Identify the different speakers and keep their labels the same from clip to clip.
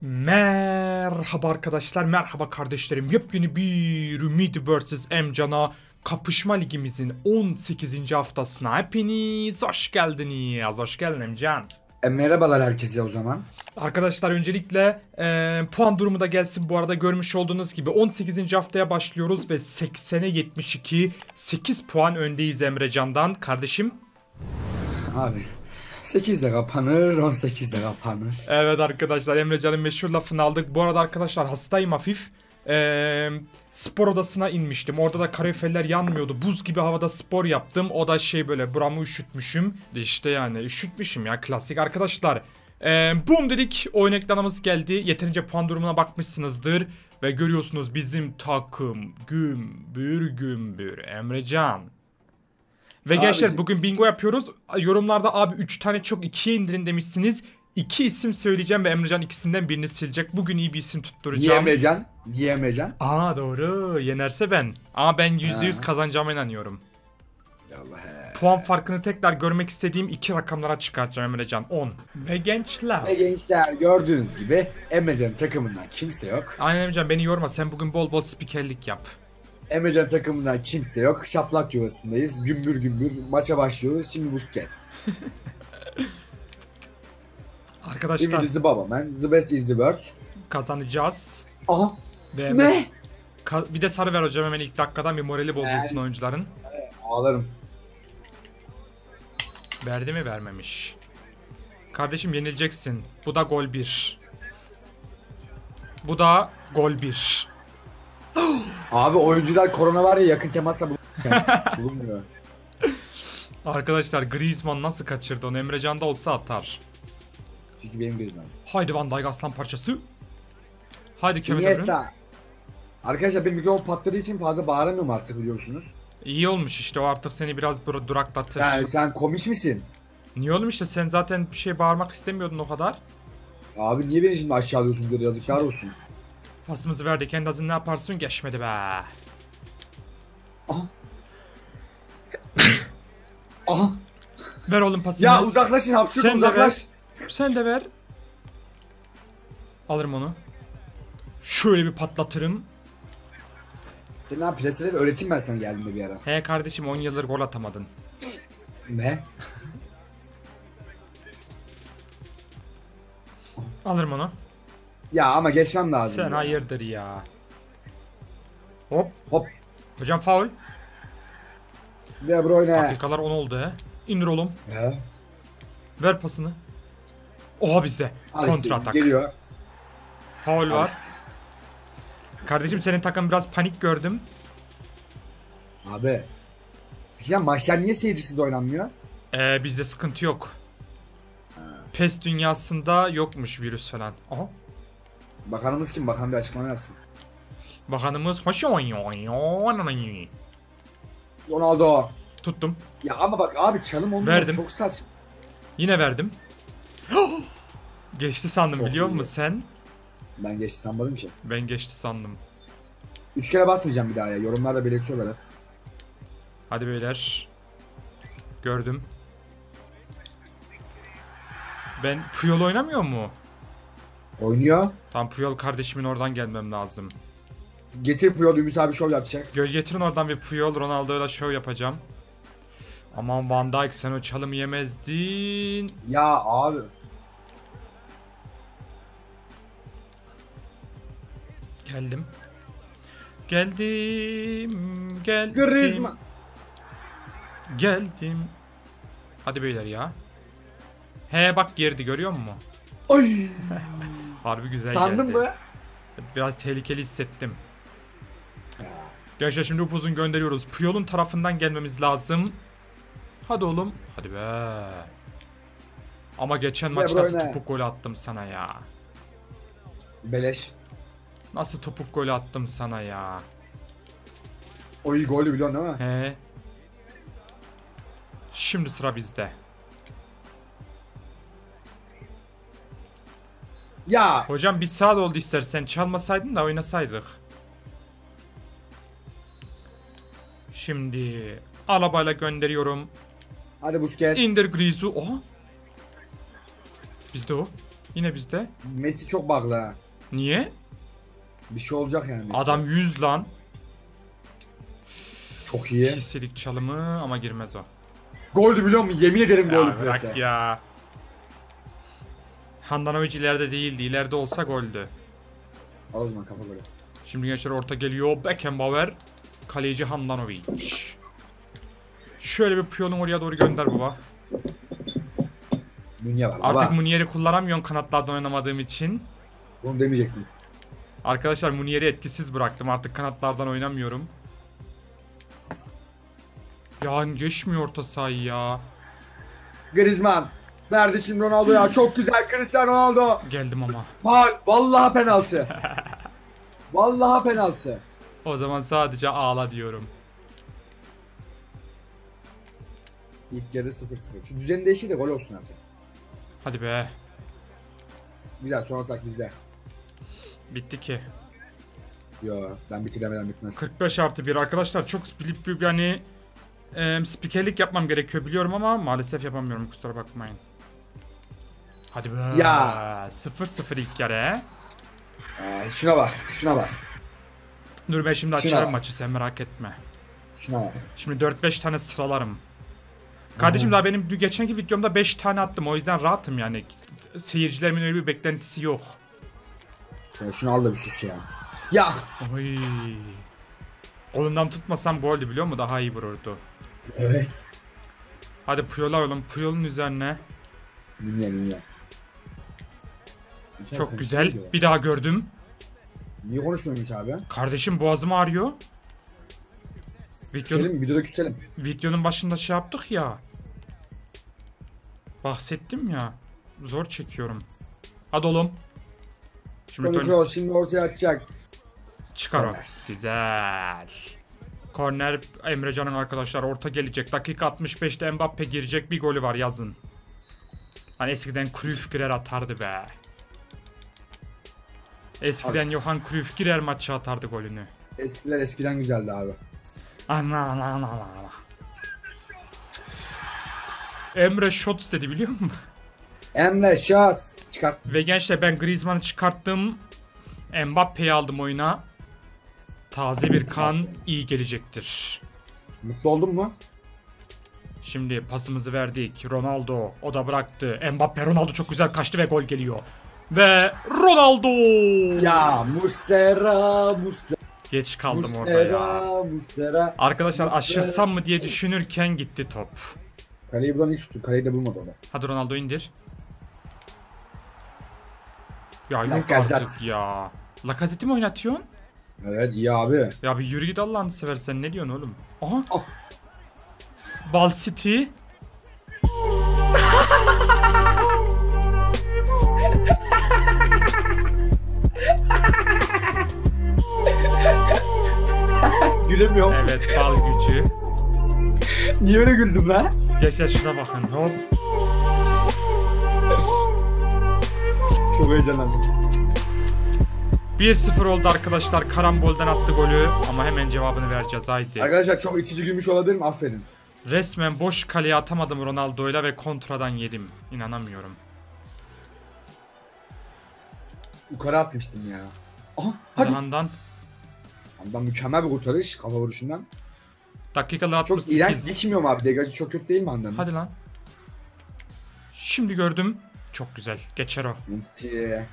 Speaker 1: Merhaba arkadaşlar, merhaba kardeşlerim. Yepyeni bir Ümit vs Emcan'a kapışma ligimizin 18. haftasına hepiniz hoş geldiniz. Hoş geldin Emcan.
Speaker 2: Merhabalar herkese o zaman.
Speaker 1: Arkadaşlar öncelikle puan durumu da gelsin. Bu arada görmüş olduğunuz gibi 18. haftaya başlıyoruz ve 80'e 72 8 puan öndeyiz Emrecan'dan. Kardeşim.
Speaker 2: Abi 8'de kapanır, 18'de kapanır.
Speaker 1: Evet arkadaşlar, Emrecan'ın meşhur lafını aldık. Bu arada arkadaşlar hastayım hafif. Spor odasına inmiştim. Orada da kaloriferler yanmıyordu. Buz gibi havada spor yaptım. O da böyle buramı üşütmüşüm. İşte yani üşütmüşüm ya, klasik arkadaşlar. Boom dedik. Oyun ekranımız geldi. Yeterince puan durumuna bakmışsınızdır. Ve görüyorsunuz bizim takım gümbür gümbür. Emrecan. Ve gençler bugün bingo yapıyoruz. Yorumlarda abi 3 tane çok 2'ye indirin demişsiniz. 2 isim söyleyeceğim ve Emrecan ikisinden birini silecek. Bugün iyi bir isim tutturacağım.
Speaker 2: Niye Emrecan? Niye Emrecan?
Speaker 1: Aa doğru. Yenerse ben. Ama ben %100 kazanacağıma inanıyorum.
Speaker 2: Allah he.
Speaker 1: Puan farkını tekrar görmek istediğim 2 rakamlara çıkartacağım Emrecan. 10. Ve gençler.
Speaker 2: Ve gençler gördüğünüz gibi Emrecan takımından kimse yok.
Speaker 1: Aynen Emrecan, beni yorma. Sen bugün bol bol spikerlik yap.
Speaker 2: Emrecan takımından kimse yok. Şaplak yuvasındayız. Gümbür gümbür maça başlıyoruz. Şimdi Busquets.
Speaker 1: Arkadaşlar.
Speaker 2: Şimdi the baba man. The best is the world.
Speaker 1: Kazanacağız.
Speaker 2: Aha.
Speaker 1: Ve
Speaker 2: Ne?
Speaker 1: Bir de sarı ver hocam hemen ilk dakikadan, bir morali bozulsun oyuncuların.
Speaker 2: Ağlarım.
Speaker 1: Verdi mi? Vermemiş. Kardeşim yenileceksin. Bu da gol 1. Bu da gol 1.
Speaker 2: Abi oyuncular korona var ya, yakın temasla bulunmuyor.
Speaker 1: Arkadaşlar Griezmann nasıl kaçırdı onu? Emrecan'da olsa atar.
Speaker 2: Çünkü benim Griezmann.
Speaker 1: Haydi Van Dijk aslan parçası. Haydi Kevin De Bruyne.
Speaker 2: Iniesta. Arkadaşlar benim mikrofon patladığı için fazla bağıramıyorum artık, biliyorsunuz.
Speaker 1: İyi olmuş işte, o artık seni biraz böyle duraklatır.
Speaker 2: Yani sen komik misin?
Speaker 1: Niye oğlum, işte sen zaten bir şey bağırmak istemiyordun o kadar.
Speaker 2: Abi niye beni şimdi aşağılıyorsun böyle, yazıklar olsun.
Speaker 1: Pasımızı verdik, Endaz'ın ne yaparsın, geçmedi be.
Speaker 2: Aha. Aha.
Speaker 1: Ver oğlum pasını.
Speaker 2: Ya uzaklaşın, hapşırın,
Speaker 1: Sen de ver.
Speaker 2: uzaklaş.
Speaker 1: Sen de ver. Alırım onu. Şöyle bir patlatırım.
Speaker 2: Senin abi preseleri öğreteyim ben sana geldiğinde bir ara.
Speaker 1: He kardeşim, 10 yıldır gol atamadın.
Speaker 2: Ne?
Speaker 1: Alırım onu.
Speaker 2: Ya ama geçmem lazım.
Speaker 1: Sen
Speaker 2: ya.
Speaker 1: hayırdır ya. Hop.
Speaker 2: Hop.
Speaker 1: Hocam faul.
Speaker 2: De Bruyne.
Speaker 1: Dakikalar 10 oldu he. İndir oğlum.
Speaker 2: He.
Speaker 1: Ver pasını. Oha bizde.
Speaker 2: Al
Speaker 1: Kontra
Speaker 2: işte,
Speaker 1: atak.
Speaker 2: geliyor.
Speaker 1: Faul
Speaker 2: Al
Speaker 1: var.
Speaker 2: işte.
Speaker 1: Kardeşim senin takım biraz panik gördüm.
Speaker 2: Abi. Ya maçlar niye seyircisiz oynanmıyor?
Speaker 1: Bizde sıkıntı yok. PES dünyasında yokmuş virüs falan. Aha.
Speaker 2: Bakanımız kim? Bakan bir açıklama yapsın.
Speaker 1: Bakanımız
Speaker 2: Ronaldo.
Speaker 1: tuttum.
Speaker 2: Ya ama bak abi, çalım olmuyor.
Speaker 1: Verdim.
Speaker 2: Çok saçma.
Speaker 1: Yine verdim. Geçti sandım,
Speaker 2: Çok
Speaker 1: biliyor
Speaker 2: iyi.
Speaker 1: musun sen?
Speaker 2: Ben geçti sanmadım ki.
Speaker 1: Ben geçti sandım.
Speaker 2: 3 kere basmayacağım bir daha ya. Yorumlarda belirtiyorlar hep.
Speaker 1: Hadi beyler. Gördüm. Ben Puyol oynamıyor mu?
Speaker 2: Oynuyor.
Speaker 1: Tam Puyol kardeşimin oradan gelmem lazım.
Speaker 2: Getir Puyol, Ümit abi şov yapacak.
Speaker 1: Getirin oradan bir Puyol, Ronaldo'yla show yapacağım. Aman Van Dijk, sen o çalımı yemezdin.
Speaker 2: Ya abi.
Speaker 1: Geldim. Geldim.
Speaker 2: Griezmann.
Speaker 1: Geldim. Hadi beyler ya. He bak, girdi, görüyor musun?
Speaker 2: Oy.
Speaker 1: Harbi güzel
Speaker 2: Sandın
Speaker 1: geldi.
Speaker 2: mı?
Speaker 1: Biraz tehlikeli hissettim. Gençler şimdi upuzun gönderiyoruz. Puyol'un tarafından gelmemiz lazım. Hadi oğlum. Hadi be. Ama geçen maç nasıl topuk golü attım sana ya.
Speaker 2: Beleş.
Speaker 1: Nasıl topuk golü attım sana ya.
Speaker 2: Oy, golü biliyorsun değil mi?
Speaker 1: He. Şimdi sıra bizde.
Speaker 2: Ya.
Speaker 1: Hocam bir saat oldu, istersen çalmasaydın da oynasaydık. Şimdi arabayla gönderiyorum.
Speaker 2: Hadi Busquets.
Speaker 1: İndir Griez'u. Oha. Bizde o. Yine bizde.
Speaker 2: Messi çok bug'lı ha.
Speaker 1: Niye?
Speaker 2: Bir şey olacak yani. Messi.
Speaker 1: Adam 100 lan.
Speaker 2: Çok iyi.
Speaker 1: Kişilik çalımı ama girmez o.
Speaker 2: Goldü biliyor musun? Yemin ederim
Speaker 1: Ya
Speaker 2: goldü
Speaker 1: bırak
Speaker 2: plase.
Speaker 1: ya. Handanovic ileride değildi. İleride olsa goldü.
Speaker 2: Al o zaman kafa golü.
Speaker 1: Şimdi gençler orta geliyor. Beckenbauer. Kaleci Handanovic. Şöyle bir Puyol'un oraya doğru gönder baba.
Speaker 2: Dünya var
Speaker 1: Artık
Speaker 2: baba.
Speaker 1: Munier'i kullanamıyorsun kanatlardan oynamadığım için.
Speaker 2: Bunu demeyecektim.
Speaker 1: Arkadaşlar Munier'i etkisiz bıraktım. Artık kanatlardan oynamıyorum. Ya geçmiyor orta sahayı ya.
Speaker 2: Griezmann. Nerede şimdi Ronaldo ya? Çok güzel Cristiano Ronaldo.
Speaker 1: Geldim ama.
Speaker 2: Faul. Vallahi penaltı. Vallahi penaltı.
Speaker 1: O zaman sadece ağla diyorum.
Speaker 2: İlk yarı 0-0. Şu düzeni değişir de gol olsun artık.
Speaker 1: Hadi be.
Speaker 2: Güzel son atak bizde.
Speaker 1: Bitti ki.
Speaker 2: Yo ben bitiremeden bitmez.
Speaker 1: 45+1 arkadaşlar çok yani spikerlik yapmam gerekiyor biliyorum ama maalesef yapamıyorum kusura bakmayın. Hadi be.
Speaker 2: Ya.
Speaker 1: 0-0 ilk yarı.
Speaker 2: Şuna bak. Şuna bak.
Speaker 1: Dur ben şimdi
Speaker 2: Şuna
Speaker 1: açarım
Speaker 2: bak.
Speaker 1: maçı sen merak etme.
Speaker 2: Şuna bak.
Speaker 1: Şimdi 4-5 tane sıralarım. Kardeşim daha benim geçenki videomda 5 tane attım o yüzden rahatım yani. Seyircilerimin öyle bir beklentisi yok.
Speaker 2: Şunu al da bir sus ya. Ya.
Speaker 1: Oy. Kolundan tutmasam goldü biliyor musun? Daha iyi vururdu.
Speaker 2: Evet.
Speaker 1: Hadi Puyol'a oğlum. Puyol'un üzerine.
Speaker 2: Dünya.
Speaker 1: Çok güzel. Bir daha gördüm.
Speaker 2: Niye konuşmuyormuş abi?
Speaker 1: Kardeşim boğazım ağrıyor.
Speaker 2: Küselim, videoda küselim.
Speaker 1: Videonun başında şey yaptık ya. Bahsettim ya. Zor çekiyorum. Hadi oğlum. Şimdi
Speaker 2: Toni Kroos şimdi ortaya atacak.
Speaker 1: çıkar o.
Speaker 2: Korner.
Speaker 1: Güzel. Korner Emrecan'ın arkadaşlar orta gelecek. Dakika 65'te Mbappe girecek. Bir golü var yazın. Hani eskiden Cruyff girer atardı be. Eskiden Johan Cruyff girer maçı atardı golünü.
Speaker 2: Eskiden güzeldi abi.
Speaker 1: Ana. Emre Shots dedi biliyor musun?
Speaker 2: Emre shot. Çıkart.
Speaker 1: Ve gençler ben Griezmann'ı çıkarttım. Mbappe'yi aldım oyuna. Taze bir kan iyi gelecektir.
Speaker 2: Mutlu oldun mu?
Speaker 1: Şimdi pasımızı verdik. Ronaldo o da bıraktı. Mbappe Ronaldo çok güzel kaçtı ve gol geliyor. Ve Ronaldo.
Speaker 2: Ya Muslera.
Speaker 1: Geç kaldım orada ya.
Speaker 2: Muslera.
Speaker 1: Arkadaşlar aşırsam mı diye düşünürken gitti top.
Speaker 2: Kaleyi bulan ilk şutu. Kaleyi de bulmadı o da.
Speaker 1: Hadi Ronaldo indir. Ya yok
Speaker 2: Lacazette.
Speaker 1: artık ya. Lacazette'i mi oynatıyorsun?
Speaker 2: Evet iyi abi.
Speaker 1: Ya bir yürü git Allah'ını seversen ne diyorsun oğlum? Aha.
Speaker 2: Oh.
Speaker 1: Ball City.
Speaker 2: Gülemiyorum.
Speaker 1: Evet bal gücü.
Speaker 2: Niye öyle güldüm lan?
Speaker 1: Gençler şuna bakın. Hop.
Speaker 2: Çok heyecanlandım.
Speaker 1: 1-0 oldu arkadaşlar. Karambolden attı golü ama hemen cevabını vereceğiz haydi.
Speaker 2: Arkadaşlar çok içici gülmüş olabilirim affedin.
Speaker 1: Resmen boş kaleye atamadım Ronaldo'yla ve kontradan yedim. İnanamıyorum.
Speaker 2: Yukarı atmıştım ya. Aha
Speaker 1: Hadi
Speaker 2: hadi.
Speaker 1: Handan.
Speaker 2: Ondan mükemmel bir kurtarış kafa vuruşundan.
Speaker 1: Dakikalar
Speaker 2: Çok
Speaker 1: 68.
Speaker 2: iğrenç dikmiyor mu abi? Degajı çok kötü değil mi Handan'ın?
Speaker 1: Hadi lan. Şimdi gördüm. Çok güzel. Geçer o.
Speaker 2: Umtiti.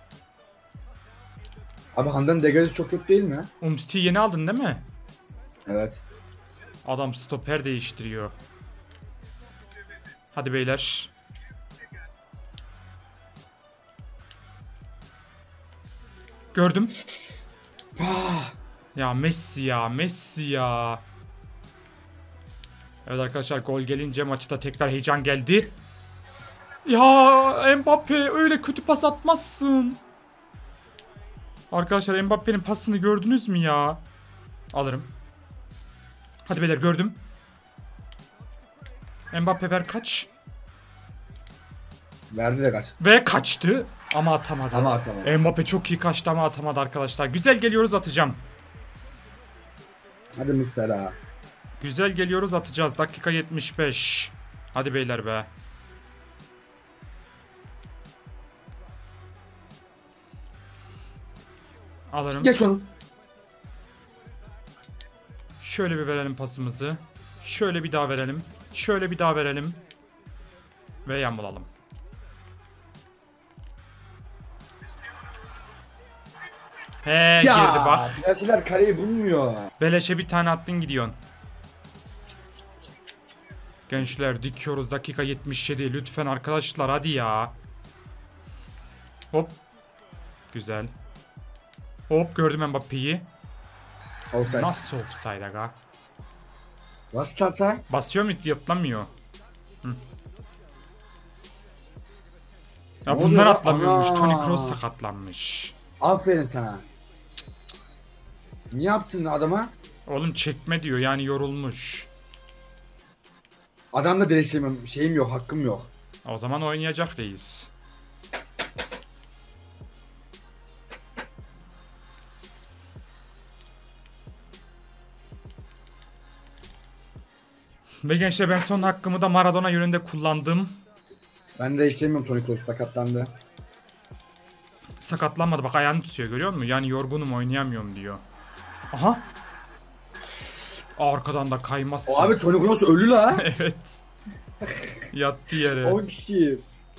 Speaker 2: Abi Handan'ın degajı çok kötü değil mi?
Speaker 1: Umtiti'yi yeni aldın değil mi?
Speaker 2: Evet.
Speaker 1: Adam stoper değiştiriyor. Hadi beyler. Gördüm.
Speaker 2: Ah,
Speaker 1: Ya Messi ya. Messi ya. Evet arkadaşlar gol gelince maçta tekrar heyecan geldi. Ya Mbappe öyle kötü pas atmazsın. Arkadaşlar Mbappe'nin pasını gördünüz mü ya? Alırım. Hadi beyler gördüm. Mbappe ver kaç.
Speaker 2: verdi de kaç.
Speaker 1: Ve kaçtı. Ama atamadı.
Speaker 2: Ama atamadı.
Speaker 1: Mbappe çok iyi kaçtı ama atamadı arkadaşlar. Güzel geliyoruz atacağım.
Speaker 2: Hadi Muslera.
Speaker 1: Güzel geliyoruz atacağız. Dakika 75. Hadi beyler be. Alırım.
Speaker 2: Geç onu.
Speaker 1: Şöyle bir verelim pasımızı. Şöyle bir daha verelim. Şöyle bir daha verelim. Ve yan bulalım. He girdi bak.
Speaker 2: Prensiler kaleyi bulmuyor.
Speaker 1: Beleşe bir tane attın gidiyorsun. Gençler dikiyoruz dakika 77 lütfen arkadaşlar hadi ya. Hop. Güzel. Hop gördüm Mbappe'yi.
Speaker 2: Offside.
Speaker 1: Nasıl offside aga?
Speaker 2: Nasıl tartar?
Speaker 1: Basıyor mu yatlamıyor. Hı. Ya
Speaker 2: Ne
Speaker 1: bunlar
Speaker 2: oluyor lan?
Speaker 1: atlamıyormuş.
Speaker 2: Ana.
Speaker 1: Toni Kroos sakatlanmış.
Speaker 2: Aferin sana. Ne yaptın adama?
Speaker 1: Oğlum çekme diyor yani yorulmuş.
Speaker 2: Adamla direşemem. Şeyim yok, hakkım yok.
Speaker 1: O zaman oynayacak reis. Ve gençler ben son hakkımı da Maradona yönünde kullandım.
Speaker 2: Ben de işlemiyorum, Toni Kroos sakatlandı.
Speaker 1: Sakatlanmadı bak ayağını tutuyor görüyor musun? Yani yorgunum oynayamıyorum diyor. Aha. Arkadan da kaymazsın.
Speaker 2: O abi Toni Kroos ölü la.
Speaker 1: Evet. Yattı yere.
Speaker 2: 10 kişi.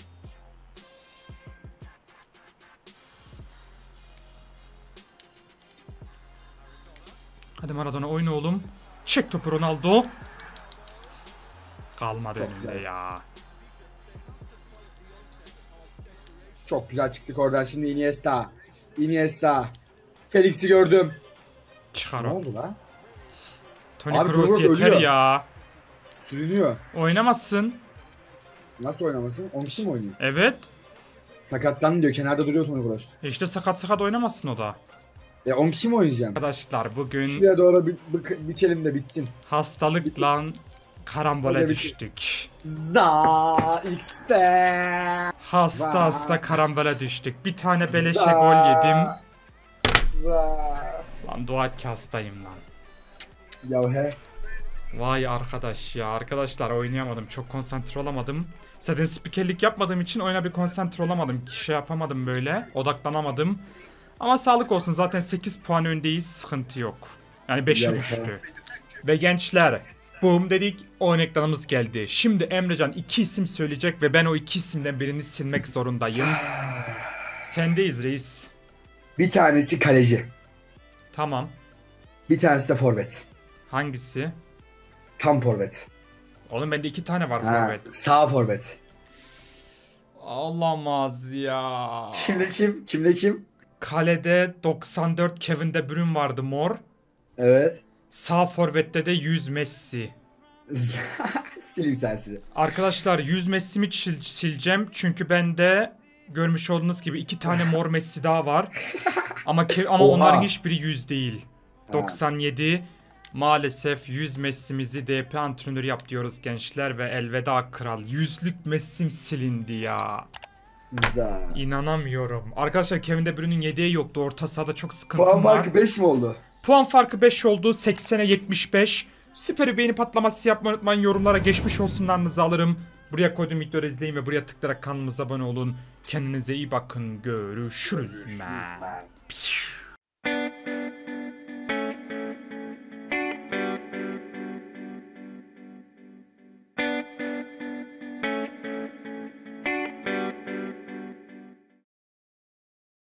Speaker 1: Hadi Maradona oyna oğlum. Çek topu Ronaldo. Kalmadı
Speaker 2: Çok
Speaker 1: önümde
Speaker 2: güzel.
Speaker 1: ya.
Speaker 2: Çok güzel çıktık oradan şimdi Iniesta. Iniesta. Felix'i gördüm.
Speaker 1: Çıkar
Speaker 2: Ne
Speaker 1: o.
Speaker 2: oldu la?
Speaker 1: Toni
Speaker 2: Abi
Speaker 1: Kroos
Speaker 2: Kroos
Speaker 1: yeter
Speaker 2: ölüyor.
Speaker 1: ya.
Speaker 2: Sürünüyor.
Speaker 1: Oynamazsın.
Speaker 2: Nasıl oynamasın? 10 kişi mi oynayayım?
Speaker 1: Evet.
Speaker 2: Sakatlandı diyor. Kenarda duruyor Toni Kroos.
Speaker 1: İşte sakat oynamazsın o da.
Speaker 2: 10 kişi mi oynayacağım?
Speaker 1: Arkadaşlar bugün
Speaker 2: Şuraya doğru biçelim de bitsin.
Speaker 1: hastalıkla karambole
Speaker 2: Hadi
Speaker 1: düştük.
Speaker 2: Za X'te.
Speaker 1: Hasta
Speaker 2: Vay.
Speaker 1: hasta karambole düştük. Bir tane beleşe
Speaker 2: Za.
Speaker 1: gol yedim.
Speaker 2: Za.
Speaker 1: Lan dua et ki hastayım lan.
Speaker 2: Ya he.
Speaker 1: Vay arkadaş ya. Arkadaşlar oynayamadım. Çok konsantre olamadım. Zaten spikerlik yapmadığım için oyuna bir konsantre olamadım. Şey yapamadım böyle. Odaklanamadım. Ama sağlık olsun. Zaten 8 puan öndeyiz. Sıkıntı yok. Yani 5'e
Speaker 2: Ya,
Speaker 1: düştü. Ve gençler. Boom dedik. Oyun ekranımız geldi. Şimdi Emrecan 2 isim söyleyecek ve ben o 2 isimden birini silmek zorundayım. Sendeyiz reis.
Speaker 2: Bir tanesi kaleci.
Speaker 1: Tamam.
Speaker 2: Bir tanesi de forvet.
Speaker 1: Hangisi?
Speaker 2: Tam forvet.
Speaker 1: Oğlum bende 2 tane var
Speaker 2: Ha,
Speaker 1: forvet.
Speaker 2: sağ forvet.
Speaker 1: Olamaz ya.
Speaker 2: Kimde kim? Kimde kim?
Speaker 1: Kalede 94 Kevin De Bruyne vardı mor.
Speaker 2: Evet.
Speaker 1: Sağ forvette de 100 Messi.
Speaker 2: Sil bir tanesini.
Speaker 1: Arkadaşlar 100 Messi'mi sileceğim. Çünkü bende görmüş olduğunuz gibi 2 tane mor Messi daha var. Ama
Speaker 2: Oha.
Speaker 1: onların hiçbiri 100 değil.
Speaker 2: Ha.
Speaker 1: 97 maalesef 100 Messi'mizi DP antrenörü yap diyoruz gençler ve elveda kral. 100'lük Messi'm silindi ya.
Speaker 2: Za.
Speaker 1: İnanamıyorum. Arkadaşlar Kevin De Bruyne'nin yedeği yoktu. Orta sahada çok sıkıntım
Speaker 2: Puan
Speaker 1: var.
Speaker 2: farkı 5 mi oldu?
Speaker 1: Puan farkı 5 oldu. 80'e 75. Süper bir beğeni patlaması yapmayı unutmayın. Yorumlara geçmiş olsunlarınızı alırım. Buraya koyduğum videoları izleyin ve buraya tıklayarak kanalımıza abone olun. Kendinize iyi bakın. Görüşürüz.